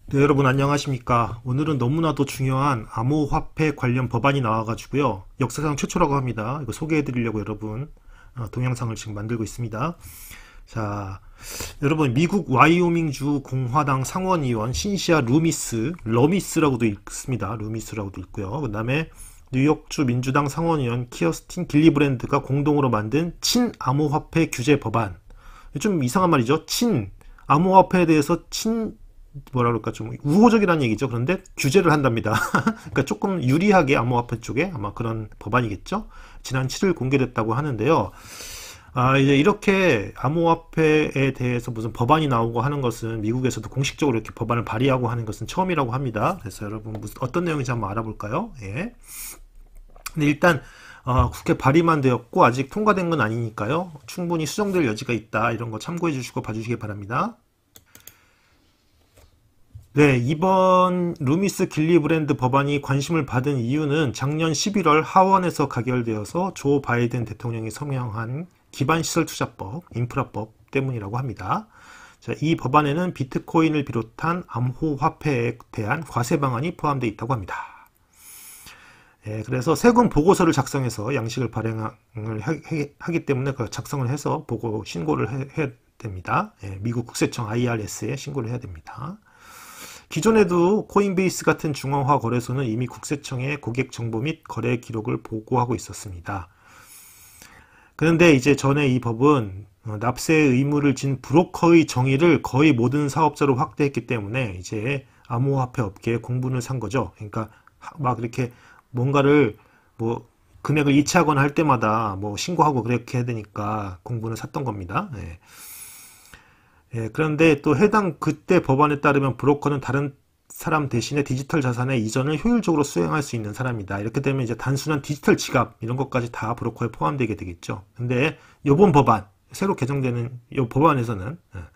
네, 여러분 안녕하십니까. 오늘은 너무나도 중요한 암호화폐 관련 법안이 나와가지고요. 역사상 최초라고 합니다. 이거 소개해 드리려고 여러분 동영상을 지금 만들고 있습니다. 자, 여러분 미국 와이오밍주 공화당 상원의원 신시아 러미스라고도 읽습니다. 루미스라고도 있고요. 그 다음에 뉴욕주 민주당 상원의원 키어스틴 길리브랜드가 공동으로 만든 친암호화폐 규제 법안. 좀 이상한 말이죠. 암호화폐에 대해서 뭐라 그럴까, 좀 우호적이라는 얘기죠. 그런데 규제를 한답니다. 그러니까 조금 유리하게 암호화폐 쪽에 아마 그런 법안이겠죠. 지난 7일 공개됐다고 하는데요. 이제 이렇게 암호화폐에 대해서 무슨 법안이 나오고 하는 것은 미국에서도 공식적으로 이렇게 법안을 발의하고 하는 것은 처음이라고 합니다. 그래서 여러분 어떤 내용인지 한번 알아볼까요? 예. 근데 일단 국회 발의만 되었고 아직 통과된 건 아니니까요. 충분히 수정될 여지가 있다. 이런 거 참고해 주시고 봐주시기 바랍니다. 네, 이번 루미스 길리브랜드 법안이 관심을 받은 이유는 작년 11월 하원에서 가결되어서 조 바이든 대통령이 서명한 기반시설 투자법, 인프라법 때문이라고 합니다. 자, 이 법안에는 비트코인을 비롯한 암호화폐에 대한 과세 방안이 포함되어 있다고 합니다. 예, 그래서 세금 보고서를 작성해서 양식을 발행을 하기 때문에 그 작성을 해서 보고 신고를 해야 됩니다. 예, 미국 국세청 IRS에 신고를 해야 됩니다. 기존에도 코인베이스 같은 중앙화 거래소는 이미 국세청에 고객 정보 및 거래 기록을 보고하고 있었습니다. 그런데 이제 전에 이 법은 납세 의무를 진 브로커의 정의를 거의 모든 사업자로 확대했기 때문에 이제 암호화폐 업계에 공분을 산 거죠. 그러니까 막 이렇게 뭔가를 뭐 금액을 이체하거나 할 때마다 뭐 신고하고 그렇게 해야 되니까 공분을 샀던 겁니다. 네. 예, 그런데 또 해당 그때 법안에 따르면 브로커는 다른 사람 대신에 디지털 자산의 이전을 효율적으로 수행할 수 있는 사람이다. 이렇게 되면 이제 단순한 디지털 지갑 이런 것까지 다 브로커에 포함되게 되겠죠. 근데 요번 법안, 새로 개정되는 요 법안에서는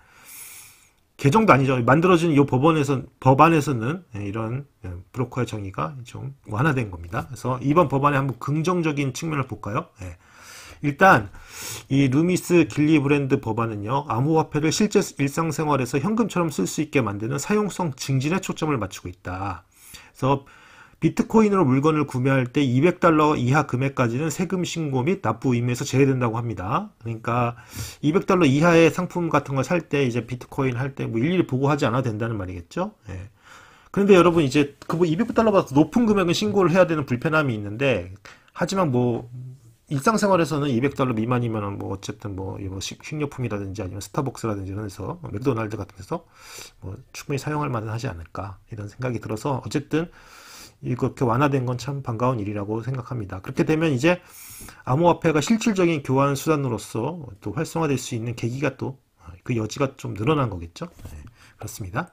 개정도 아니죠. 만들어진 이 법안에서는 이런 브로커의 정의가 좀 완화된 겁니다. 그래서 이번 법안의 한번 긍정적인 측면을 볼까요? 일단 이 루미스 길리브랜드 법안은요, 암호화폐를 실제 일상생활에서 현금처럼 쓸 수 있게 만드는 사용성 증진에 초점을 맞추고 있다. 그래서 비트코인으로 물건을 구매할 때 $200 이하 금액까지는 세금 신고 및 납부 의무에서 제외된다고 합니다. 그러니까 $200 이하의 상품 같은 걸 살 때 이제 비트코인 할 때 뭐 일일이 보고하지 않아도 된다는 말이겠죠. 예. 그런데 여러분 이제 그 $200보다 높은 금액은 신고를 해야 되는 불편함이 있는데, 하지만 뭐 일상생활에서는 $200 미만이면은 뭐 어쨌든 뭐 식료품이라든지 아니면 스타벅스라든지 이런 데서 맥도날드 같은 데서 뭐 충분히 사용할 만은 하지 않을까 이런 생각이 들어서 어쨌든 이렇게 완화된 건 참 반가운 일이라고 생각합니다. 그렇게 되면 이제 암호화폐가 실질적인 교환 수단으로서 또 활성화될 수 있는 계기가 또 그 여지가 좀 늘어난 거겠죠. 네, 그렇습니다.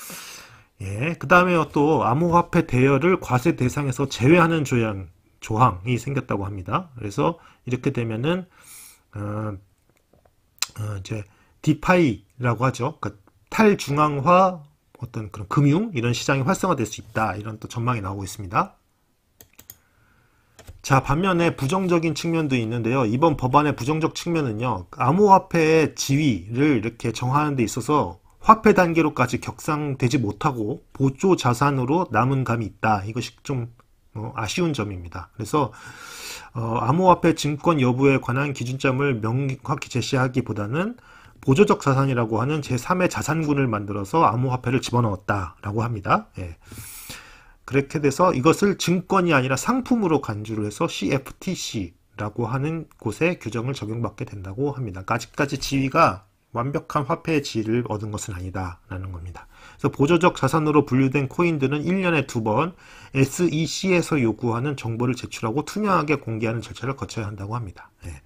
예, 그 다음에 또 암호화폐 대여를 과세 대상에서 제외하는 조항이 생겼다고 합니다. 그래서 이렇게 되면은 이제 디파이라고 하죠. 그러니까 탈중앙화 어떤 그런 금융 이런 시장이 활성화될 수 있다. 이런 또 전망이 나오고 있습니다. 자, 반면에 부정적인 측면도 있는데요. 이번 법안의 부정적 측면은요, 암호화폐의 지위를 이렇게 정하는 데 있어서 화폐 단계로까지 격상되지 못하고 보조 자산으로 남은 감이 있다. 이것이 좀 아쉬운 점입니다. 그래서 암호화폐 증권 여부에 관한 기준점을 명확히 제시하기보다는 보조적 자산이라고 하는 제3의 자산군을 만들어서 암호화폐를 집어넣었다라고 합니다. 예. 그렇게 돼서 이것을 증권이 아니라 상품으로 간주를 해서 CFTC라고 하는 곳에 규정을 적용받게 된다고 합니다. 그러니까 아직까지 지위가 완벽한 화폐의 지위를 얻은 것은 아니다라는 겁니다. 그래서 보조적 자산으로 분류된 코인들은 1년에 2번 SEC에서 요구하는 정보를 제출하고 투명하게 공개하는 절차를 거쳐야 한다고 합니다. 네.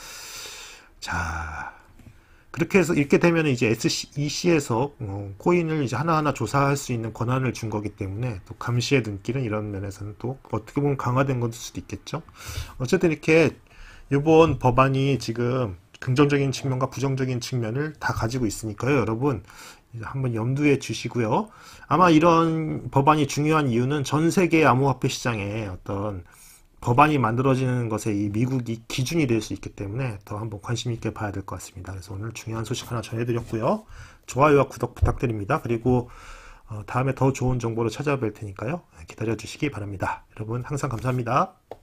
자, 그렇게 해서 이렇게 되면 이제 SEC에서 코인을 이제 하나하나 조사할 수 있는 권한을 준 거기 때문에 또 감시의 눈길은 이런 면에서는 또 어떻게 보면 강화된 것일 수도 있겠죠. 어쨌든 이렇게 이번 법안이 지금 긍정적인 측면과 부정적인 측면을 다 가지고 있으니까요. 여러분 한번 염두에 주시고요. 아마 이런 법안이 중요한 이유는 전 세계 암호화폐 시장에 어떤 법안이 만들어지는 것에 이 미국이 기준이 될 수 있기 때문에 더 한번 관심 있게 봐야 될 것 같습니다. 그래서 오늘 중요한 소식 하나 전해드렸고요. 좋아요와 구독 부탁드립니다. 그리고 다음에 더 좋은 정보로 찾아뵐 테니까요. 기다려 주시기 바랍니다. 여러분 항상 감사합니다.